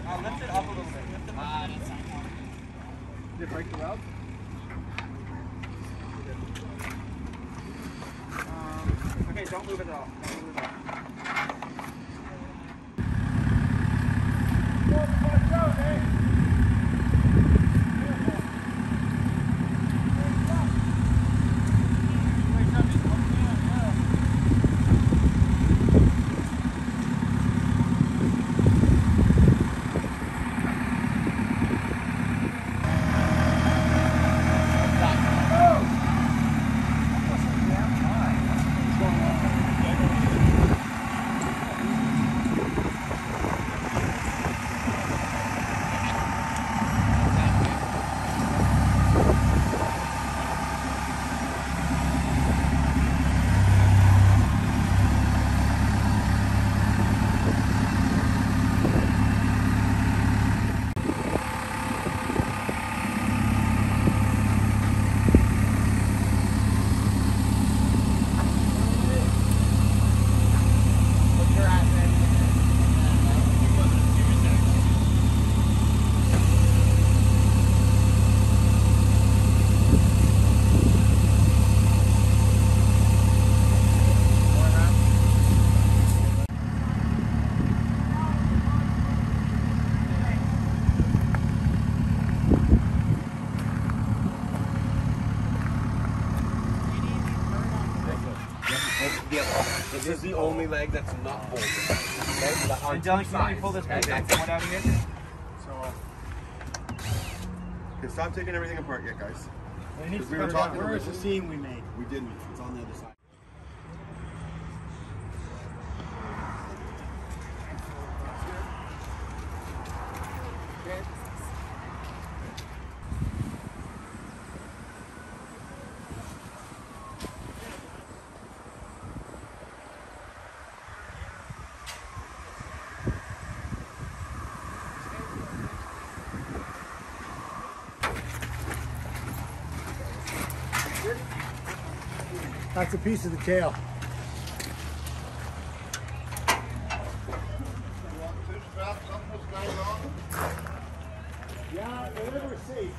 Lift it up a little bit. Lift it up. Did it break the weld? Okay, don't move it at all. Don't move it at all. Watch out, eh? This is the only leg that's not bolted. Okay? And Dylan, can you pull this big one out of here? So, okay, stop taking everything apart yet, guys. we were talking. Where is the seam we made? We didn't. It's on the other side. That's a piece of the tail. Yeah, deliver safe.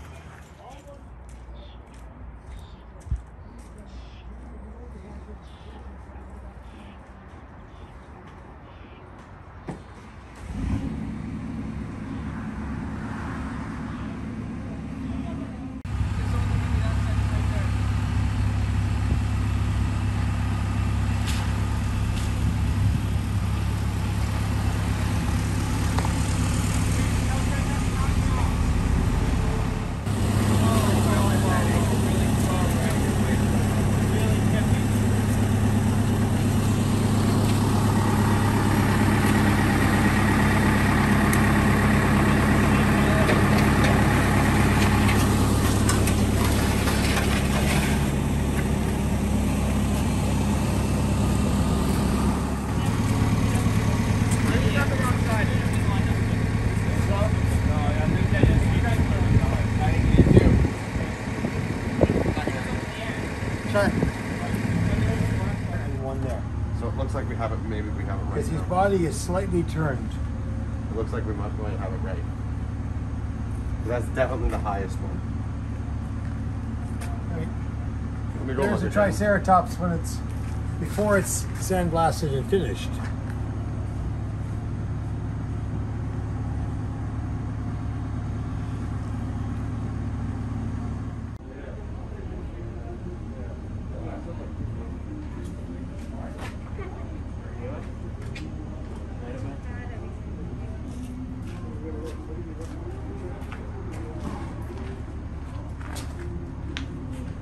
One there. So it looks like we have it, maybe we have it right. Because his now. body is slightly turned. It looks like we might have it right. That's definitely the highest one. Right. Let me go There's a look at that. Triceratops when it's before it's sandblasted and finished.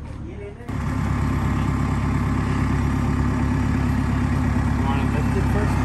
Want to lift it first?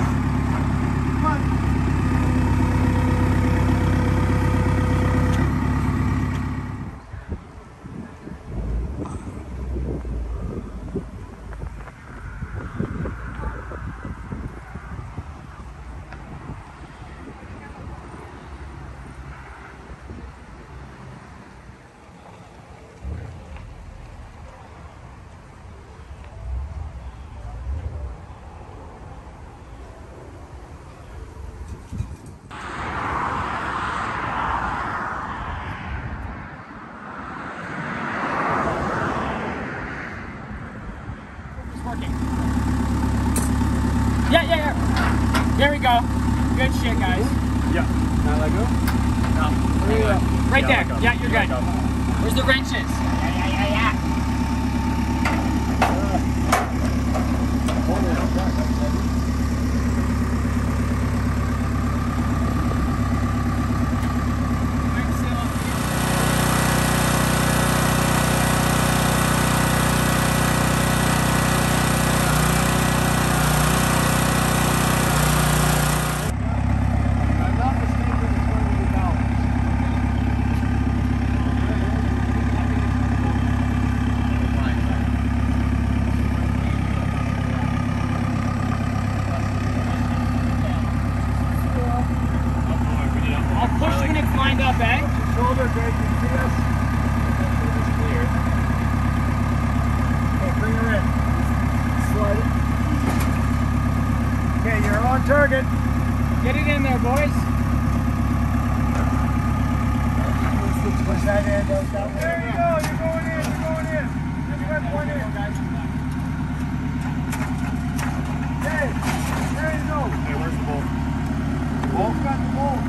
it's working. Yeah. There we go. Good shit, guys. Yeah. Now let go? No. Right there. Let go. Yeah, you're good. Let go. Where's the wrenches? Yeah. I'm not mistaken, it's going to be balanced. I'll push when it's lined up, eh? Shoulder, Greg, you see us? Okay, bring her in. Slide it. Okay, you're on target. Get it in there, boys. Push that end out that way. There you go, you're going in, you're going in. Just got one in. Okay, there you go. Hey, where's the bolt? Bolt's got the bolt.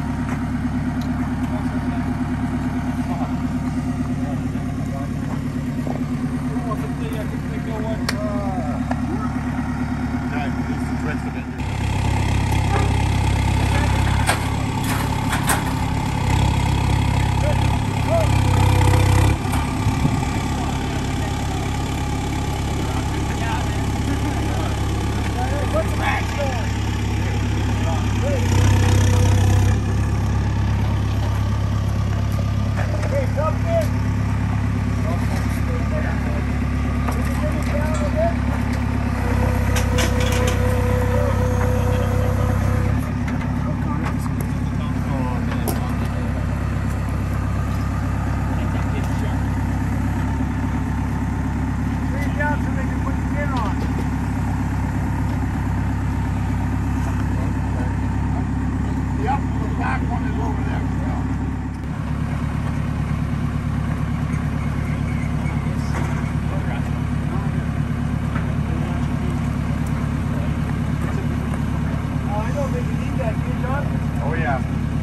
Oh yeah.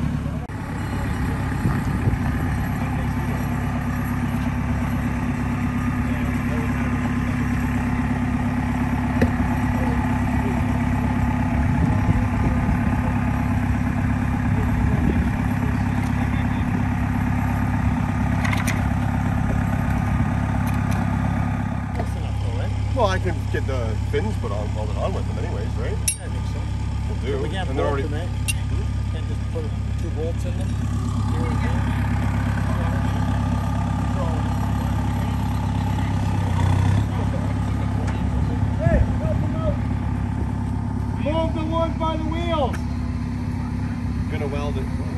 Well, I can get the fins put on, welded on with them anyways, right? I think so. We'll do. We can't And they're bolt already. them, eh? Can't just put 2 bolts in them. Hey, help him out. Move the wood by the wheels. Gonna weld it.